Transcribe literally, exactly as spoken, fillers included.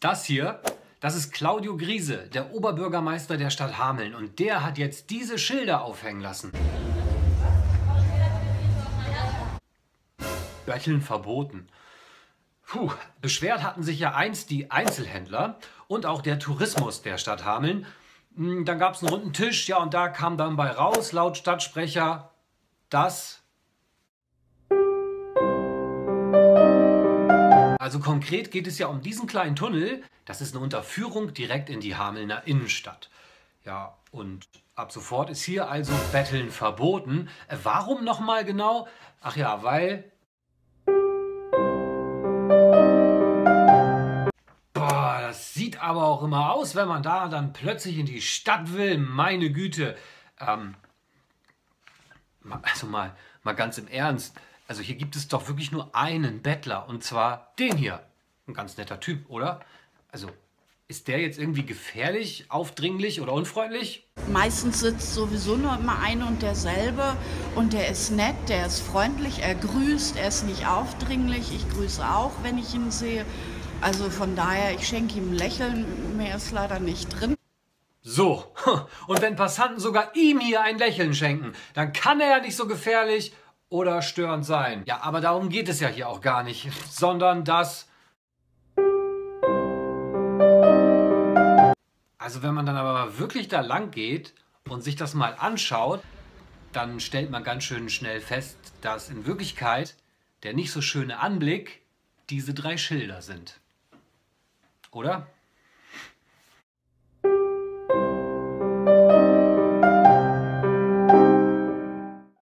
Das hier, das ist Claudio Griese, der Oberbürgermeister der Stadt Hameln. Und der hat jetzt diese Schilder aufhängen lassen. Betteln verboten. Puh, beschwert hatten sich ja einst die Einzelhändler und auch der Tourismus der Stadt Hameln. Dann gab es einen runden Tisch, ja, und da kam dann bei raus, laut Stadtsprecher, dass... Also konkret geht es ja um diesen kleinen Tunnel. Das ist eine Unterführung direkt in die Hamelner Innenstadt. Ja, und ab sofort ist hier also Betteln verboten. Äh, warum nochmal genau? Ach ja, weil... Boah, das sieht aber auch immer aus, wenn man da dann plötzlich in die Stadt will. Meine Güte. Ähm, also mal, mal ganz im Ernst. Also hier gibt es doch wirklich nur einen Bettler, und zwar den hier. Ein ganz netter Typ, oder? Also ist der jetzt irgendwie gefährlich, aufdringlich oder unfreundlich? Meistens sitzt sowieso nur immer ein und derselbe und der ist nett, der ist freundlich, er grüßt, er ist nicht aufdringlich. Ich grüße auch, wenn ich ihn sehe. Also von daher, ich schenke ihm ein Lächeln, mehr ist leider nicht drin. So, und wenn Passanten sogar ihm hier ein Lächeln schenken, dann kann er ja nicht so gefährlich oder störend sein. Ja, aber darum geht es ja hier auch gar nicht, sondern dass... Also wenn man dann aber wirklich da lang geht und sich das mal anschaut, dann stellt man ganz schön schnell fest, dass in Wirklichkeit der nicht so schöne Anblick diese drei Schilder sind. Oder?